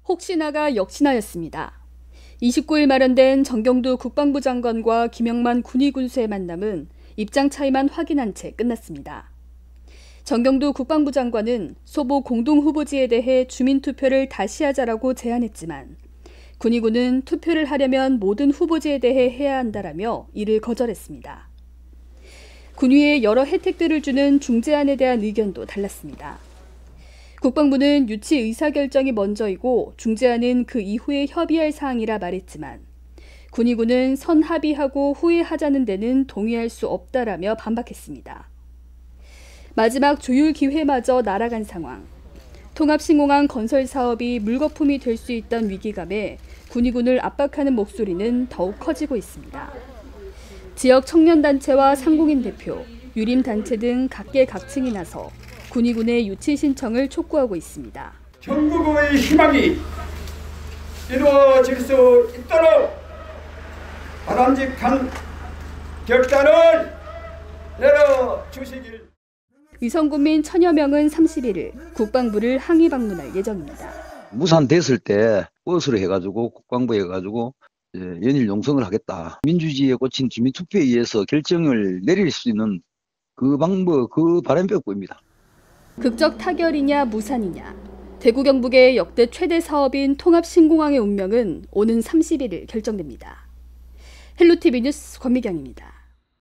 혹시나가 역시나였습니다. 29일 마련된 정경두 국방부 장관과 김영만 군의 군수의 만남은 입장 차이만 확인한 채 끝났습니다. 정경두 국방부 장관은 소보 공동후보지에 대해 주민투표를 다시 하자라고 제안했지만 군의군은 투표를 하려면 모든 후보지에 대해 해야 한다라며 이를 거절했습니다. 군위에 여러 혜택들을 주는 중재안에 대한 의견도 달랐습니다. 국방부는 유치 의사결정이 먼저이고 중재안은 그 이후에 협의할 사항이라 말했지만 군의군은 선 합의하고 후에 하자는 데는 동의할 수 없다라며 반박했습니다. 마지막 조율 기회마저 날아간 상황. 통합신공항 건설 사업이 물거품이 될 수 있다는 위기감에 군의군을 압박하는 목소리는 더욱 커지고 있습니다. 지역 청년단체와 상공인 대표, 유림단체 등 각계각층이 나서 군의군의 유치 신청을 촉구하고 있습니다. 전국의 희망이 이루어질 수 있도록 바람직한 결단을 내려주시길. 위성군민 천여 명은 31일 국방부를 항의 방문할 예정입니다. 무산됐을 때 버스로 해가지고 국방부에 해가지고 연일 농성을 하겠다. 민주주의에 꽂힌 주민투표에 의해서 결정을 내릴 수 있는 그 방법, 그 바람벽부입니다. 극적 타결이냐 무산이냐. 대구 경북의 역대 최대 사업인 통합신공항의 운명은 오는 31일 결정됩니다. 헬로티비 뉴스 권미경입니다.